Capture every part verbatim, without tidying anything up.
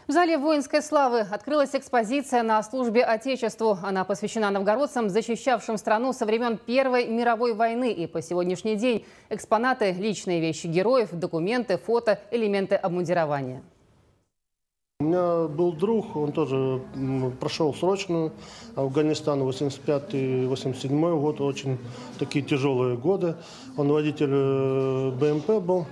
В зале воинской славы открылась экспозиция на службе Отечеству. Она посвящена новгородцам, защищавшим страну со времен Первой мировой войны. И по сегодняшний день экспонаты, личные вещи героев, документы, фото, элементы обмундирования. У меня был друг, он тоже прошел срочную Афганистан, восемьдесят пятый — восемьдесят седьмой год, очень такие тяжелые годы. Он водитель бэ эм пэ был.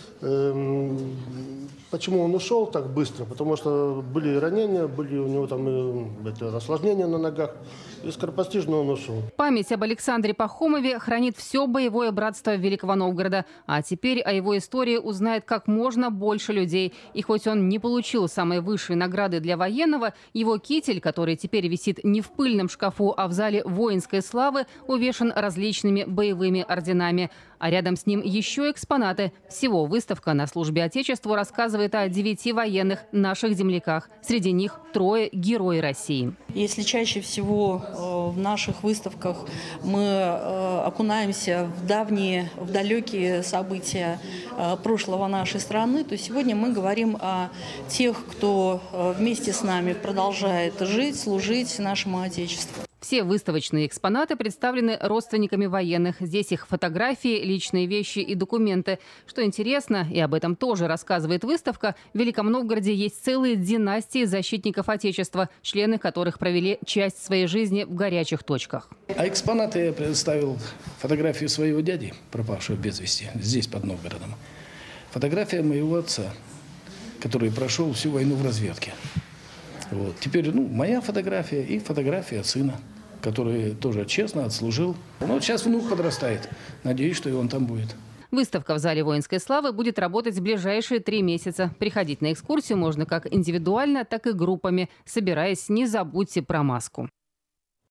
Почему он ушел так быстро? Потому что были ранения, были у него там это, осложнения на ногах. И скоропостижно он ушел. Память об Александре Пахомове хранит все боевое братство Великого Новгорода. А теперь о его истории узнает как можно больше людей. И хоть он не получил самой высшей награды для военного, его китель, который теперь висит не в пыльном шкафу, а в зале воинской славы, увешан различными боевыми орденами. А рядом с ним еще экспонаты. Всего выставка на службе Отечеству рассказывает о девяти военных наших земляках. Среди них трое герои России. Если чаще всего в наших выставках мы окунаемся в давние, в далекие события прошлого нашей страны, то сегодня мы говорим о тех, кто вместе с нами продолжает жить, служить нашему Отечеству. Все выставочные экспонаты представлены родственниками военных. Здесь их фотографии, личные вещи и документы. Что интересно, и об этом тоже рассказывает выставка, в Великом Новгороде есть целые династии защитников Отечества, члены которых провели часть своей жизни в горячих точках. А экспонаты я представил фотографию своего дяди, пропавшего без вести, здесь, под Новгородом. Фотография моего отца, который прошел всю войну в разведке. Вот. Теперь ну, моя фотография и фотография сына, который тоже честно отслужил. Ну, вот сейчас внук подрастает. Надеюсь, что и он там будет. Выставка в зале воинской славы будет работать в ближайшие три месяца. Приходить на экскурсию можно как индивидуально, так и группами. Собираясь, не забудьте про маску.